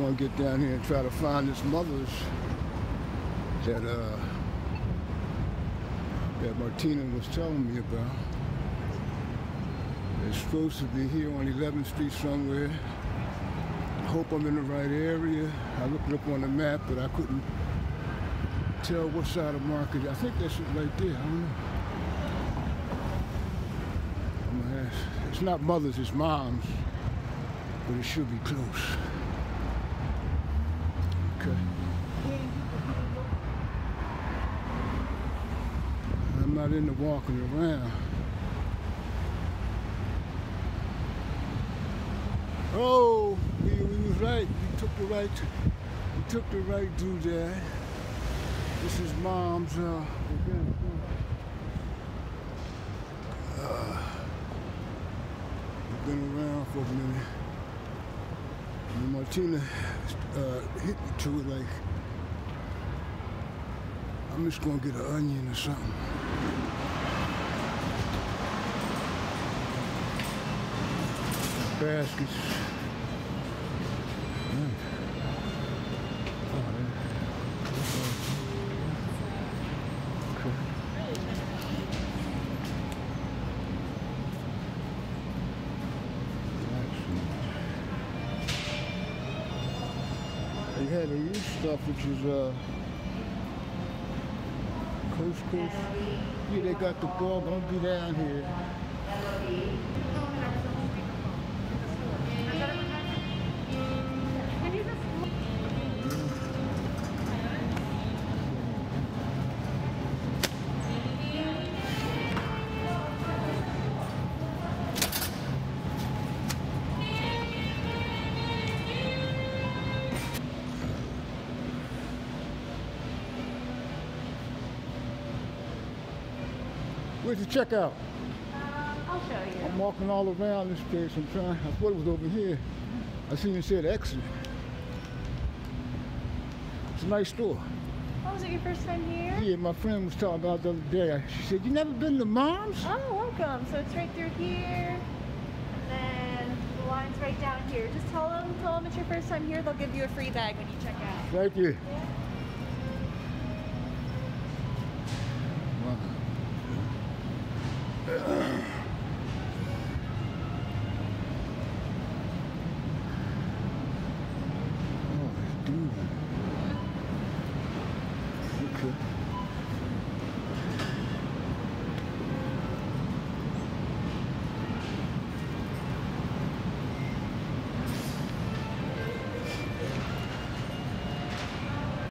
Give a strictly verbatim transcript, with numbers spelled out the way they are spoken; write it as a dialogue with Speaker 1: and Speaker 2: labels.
Speaker 1: want to get down here and try to find this mother's that uh, that Martina was telling me about. It's supposed to be here on eleventh street somewhere. I hope I'm in the right area. I looked it up on the map, but I couldn't tell what side of Market. I think that's it right there. I don't know. I'm gonna ask. It's not Mother's, it's Mom's, but it should be close. Okay. I'm not into walking around. Oh, we, we was right. We took the right. We took the right doodad. This is Mom's. Uh, uh, we've been around for a minute. And Martina uh, hit me to it like I'm just gonna get an onion or something. Baskets. Mm. Oh, yeah. Okay. They had the youth stuff, which is uh, Coast Coast. Yeah, they got the ball. Don't be down here. Where's the checkout?
Speaker 2: Um, I'll show you.
Speaker 1: I'm walking all around this place. I'm trying. I thought it was over here. I seen it said exit. It's a nice store.
Speaker 2: Oh, was it your first time here?
Speaker 1: Yeah, my friend was talking about the other day. She said, "You never been to Mom's?"
Speaker 2: Oh, welcome. So it's right through here. And then the line's right down here. Just tell them, tell them it's your first time here. They'll give you a free bag when you check out.
Speaker 1: Thank you.
Speaker 2: Yeah.
Speaker 1: Wow.